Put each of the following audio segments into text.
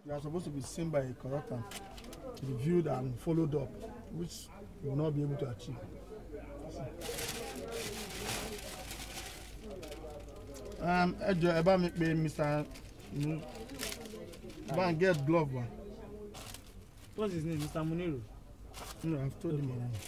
you are supposed to be seen by a consultant, reviewed and followed up, which you will not be able to achieve. Eba make Mr. Ban get glove one. What's his name, Mr. Muniru? No, I've told him already.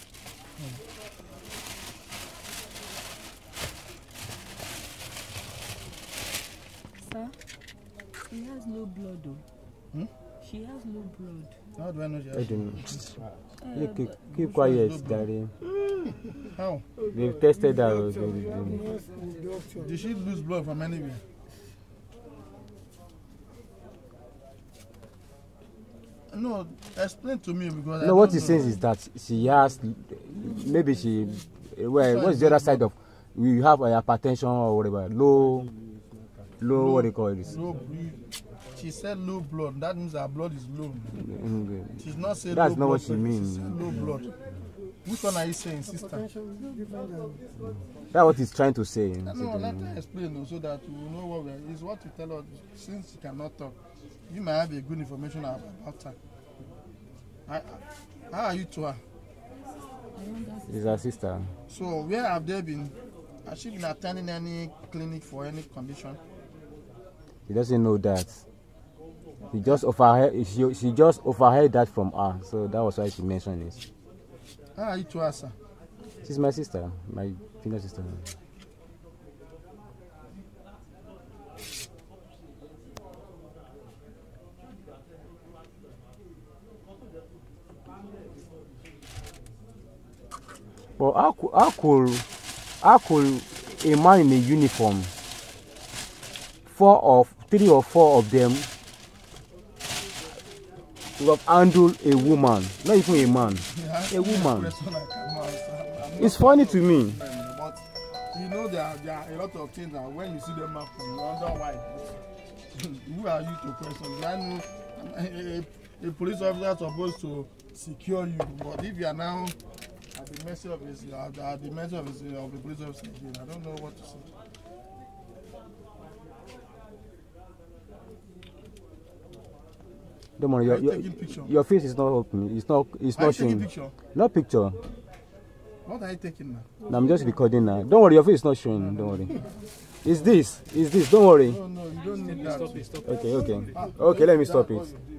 Sir, he has no blood though. Hmm? She has no blood. How do I know she has don't keep quiet, Daddy. How? They've tested her. Did she lose blood from anywhere? No, explain to me because No, what he says is that she has, maybe she, well, what's the other side of, we have hypertension or whatever, low, what do you call it? Low, she said low blood, that means her blood is low. She's not saying that's low not blood, what she means. She said low blood. Which one are you saying, sister? That's what he's trying to say. No, let her explain so that we know what we are. It's what you tell us. Since she cannot talk, you might have a good information about her. How are you to her? She's her sister. So where have they been? Has she been attending any clinic for any condition? He doesn't know that. He just overheard. She just overheard that from her, so that was why she mentioned it. How are you to her, sir? She's my sister, my female sister. But how could a man in a uniform, 3 or 4 of them, would have handled a woman, not even a man, a woman? It's funny to me. But you know there are a lot of things that when you see them happen, you wonder why. Who are you to question? I know a police officer is supposed to secure you, but if you are now at the mercy of the police officer again, I don't know what to say. Don't worry, your face is not open. It's not showing. Picture? No picture. What are you taking now? No, I'm just recording now. Don't worry, your face is not showing. Don't worry. It's this. Don't worry. No, you don't need that. Okay. Okay, let me stop it.